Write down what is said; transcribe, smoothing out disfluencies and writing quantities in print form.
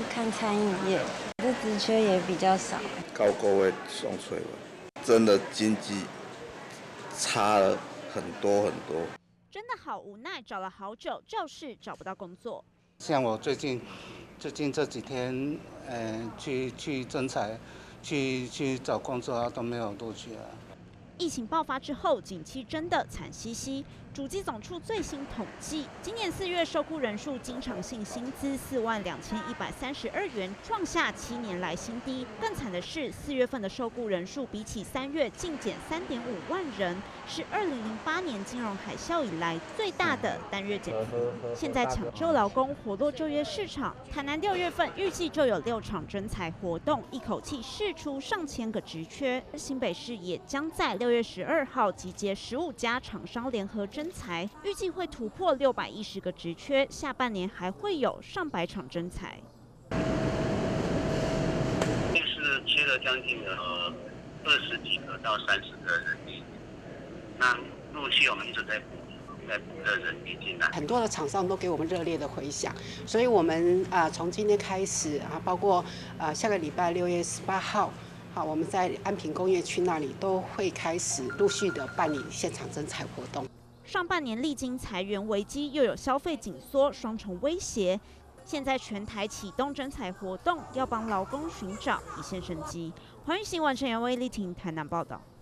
看餐饮业，这职缺也比较少。 高工会送催了，真的经济差了很多很多。 真的好无奈，找了好久，就是找不到工作。 像我最近这几天，去征才，去找工作啊，都没有录取啊。 疫情爆发之后，景气真的惨兮兮。主计总处最新统计，今年4月受雇人数经常性薪资42132元，创下7年来新低。更惨的是，4月份的受雇人数比起3月净减3.5万人，是2008年金融海啸以来最大的单月减幅。现在抢救劳工，活络就业市场。台南6月份预计就有6场征才活动，一口气释出上千个职缺。新北市也将在6月12号集结15家厂商联合征才，预计会突破610个职缺，下半年还会有上百场征才。 就是缺了将近20几个到30个人力，那陆续我们一直在补的人力进来。 很多的厂商都给我们热烈的回响，所以我们从今天开始包括下个礼拜6月18号。好，我们在安平工业区那里都会开始陆续的办理现场征才活动。 上半年历经裁员危机，又有消费紧缩，双重威胁。现在全台启动征才活动，要帮劳工寻找一线生机。环宇新闻陈元威、丽婷台南报道。